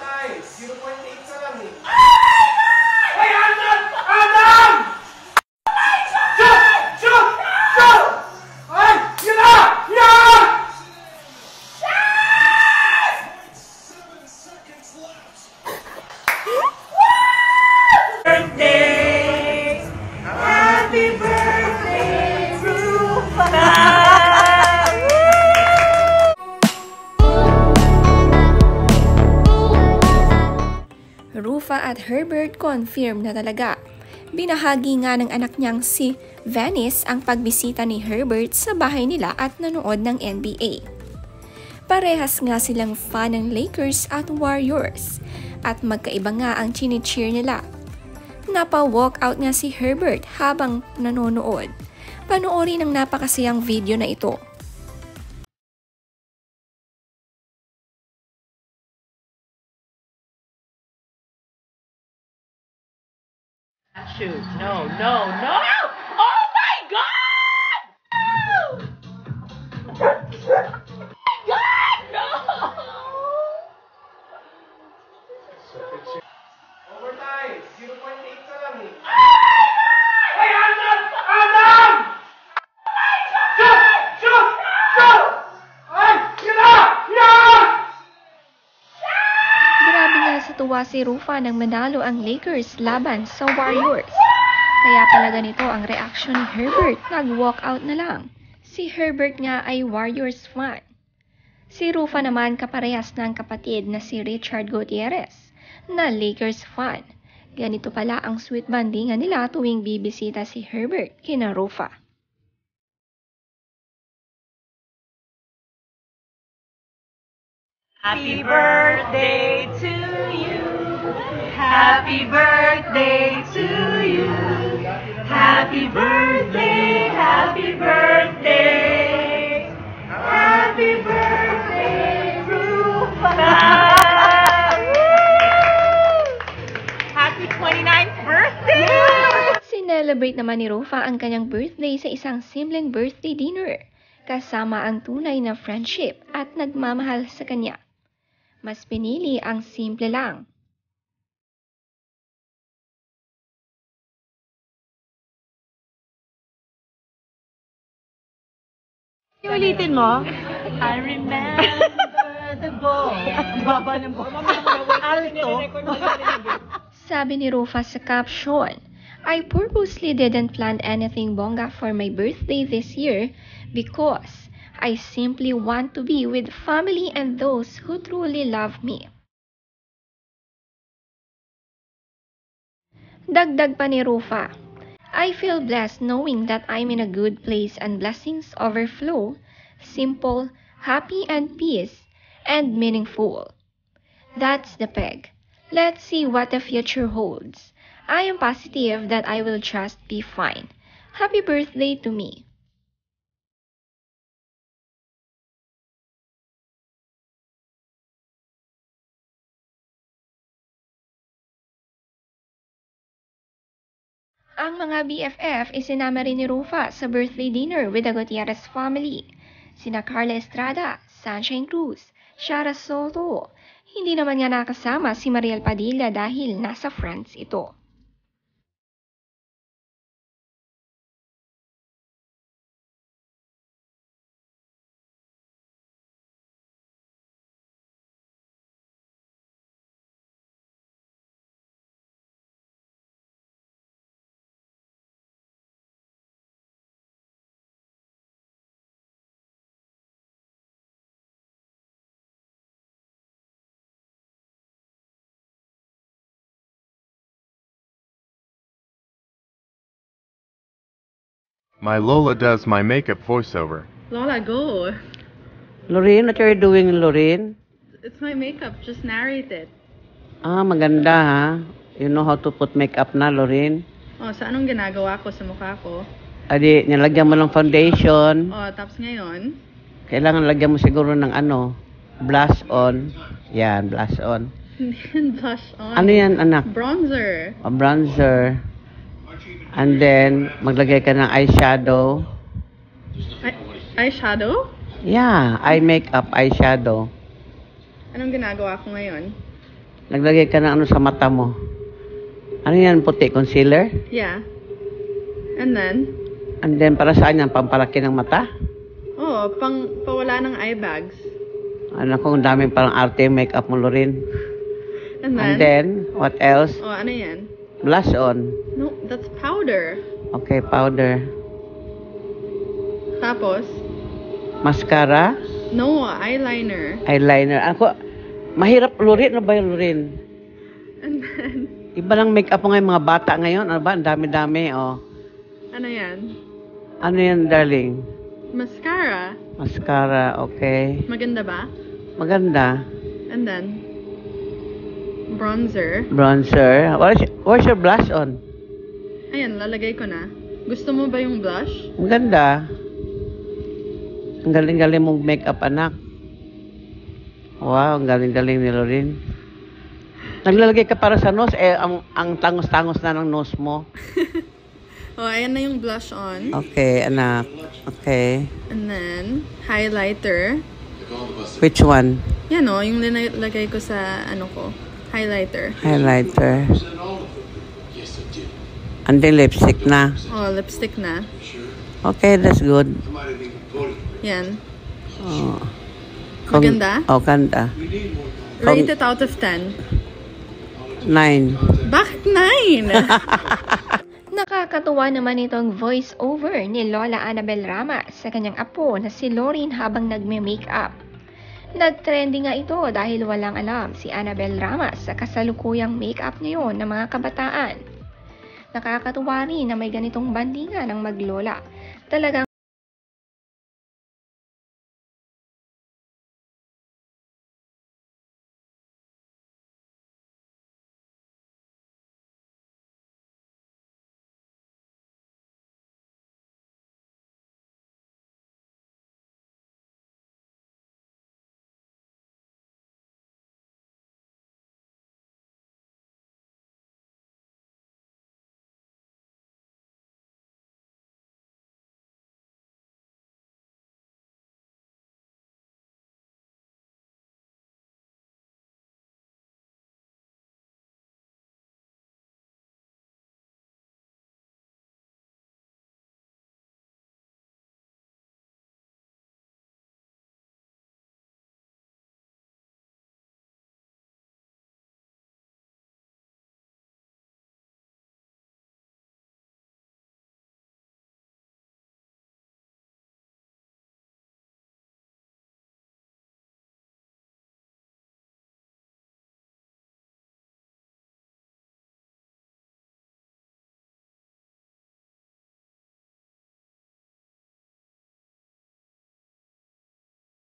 Overtime! 0.8 sa lang eh. Hey, Adam! Adam! Shoot! Shoot! Shoot! Ay! Yun na! Yan! Birthday! Happy birthday, Rufa! Rufa at Herbert confirm na talaga. Binahagi nga ng anak niyang si Venice ang pagbisita ni Herbert sa bahay nila at nanood ng NBA. Parehas nga silang fan ng Lakers at Warriors at magkaiba nga ang chini-cheer nila. Napa-walkout nga si Herbert habang nanonood. Panoorin ang napakasayang video na ito. Shoot, no, no, no! Oh my God! No! God, no! Overtime! 0.8 sa lang eh. Hey, Adam! Adam! Shoot! Shoot! Shoot! Ay! Yun na! Yan! Grabe nga sa tuwa si Rufa nang manalo ang Lakers laban sa Warriors. Kaya pala ganito ang reaksyon ni Herbert, nag-walkout na lang. Si Herbert nga ay Warriors fan. Si Rufa naman kaparehas ng kapatid na si Richard Gutierrez na Lakers fan. Ganito pala ang sweet bandingan nila tuwing bibisita si Herbert kina Rufa. Happy birthday to you. Happy birthday to you. Happy birthday, happy birthday. Happy birthday, Rufa. Happy 29th birthday. Sinelebrate naman ni Rufa ang kanyang birthday sa isang simpleng birthday dinner kasama ang tunay na friendship at nagmamahal sa kanya. Mas pinili ang simple lang. Ulitin mo? I remember the boy. Baba ng boy. Alto. Sabi ni Rufa sa caption, I purposely didn't plan anything bongga for my birthday this year because I simply want to be with family and those who truly love me. Dagdag pa ni Rufa, I feel blessed knowing that I'm in a good place and blessings overflow, simple, happy and peace, and meaningful. That's the peg. Let's see what the future holds. I am positive that I will just be fine. Happy birthday to me. Ang mga BFF isinama rin ni Rufa sa birthday dinner with the Gutierrez family. Sina Carla Estrada, Sunshine Cruz, Shara Soto. Hindi naman nga nakasama si Mariel Padilla dahil nasa France ito. My Lola does my makeup voiceover. Lola, go. Lorraine, what are you doing, Lorraine? It's my makeup. Just narrate it. Ah, maganda ha. You know how to put makeup na, Lorraine? Oh, sa anong ginagawa ko sa mukha ko? Adi, nilagyan mo ng foundation. Oh, tapos ngayon? Kailangan lagyan mo siguro ng ano, blush on. Yan, blush on. Hindi yan blush on. Ano yan, anak? Bronzer. A bronzer. And then, maglagay ka ng eyeshadow. Eyeshadow? Yeah, eye makeup, eyeshadow. Anong ginagawa ko ngayon? Naglagay ka ng ano sa mata mo. Ano yan, puti? Concealer? Yeah. And then, para saan yan? Pampalaki ng mata? pawala ng eye bags. Ano kung daming parang arte makeup mo, Lorin. And And then, what else? ano yan? Blush on. No, that's powder. Okay, powder. Tapos, Mascara. no, eyeliner. Eyeliner. Ako, mahirap, Lorin. Ano ba yung Lorin? And then, Iba lang makeup mo ngayon, mga bata ngayon. Ano ba? Ang dami-dami, oh. ano yan? Ano yan, darling? Mascara. Mascara, okay. Maganda ba? Maganda. And then, bronzer. Bronzer. Where's your blush on? Ayan, lalagay ko na. Gusto mo ba yung blush? Ang ganda. Ang galing-galing mong makeup, anak. Wow, ang galing-galing ni Lorin. Naglalagay ka para sa nose, ang tangos-tangos na ng nose mo. Ayan na yung blush on. Okay, anak. Okay. And then, highlighter. Which one? Yan yung linalagay ko sa, highlighter. Highlighter. And then lipstick na. Lipstick na. Okay, that's good. Yan. Oh. Maganda? Ganda. Rate it out of 10. 9. Bakit 9? Nakakatuwa naman itong voice-over ni Lola Annabel Rama sa kanyang apo na si Lorin habang nagme-makeup. Nag-trending nga ito dahil walang alam si Annabel Rama sa kasalukuyang makeup ngayon ng mga kabataan. Nakakatuwa rin na may ganitong bandingan ng maglola. Talagang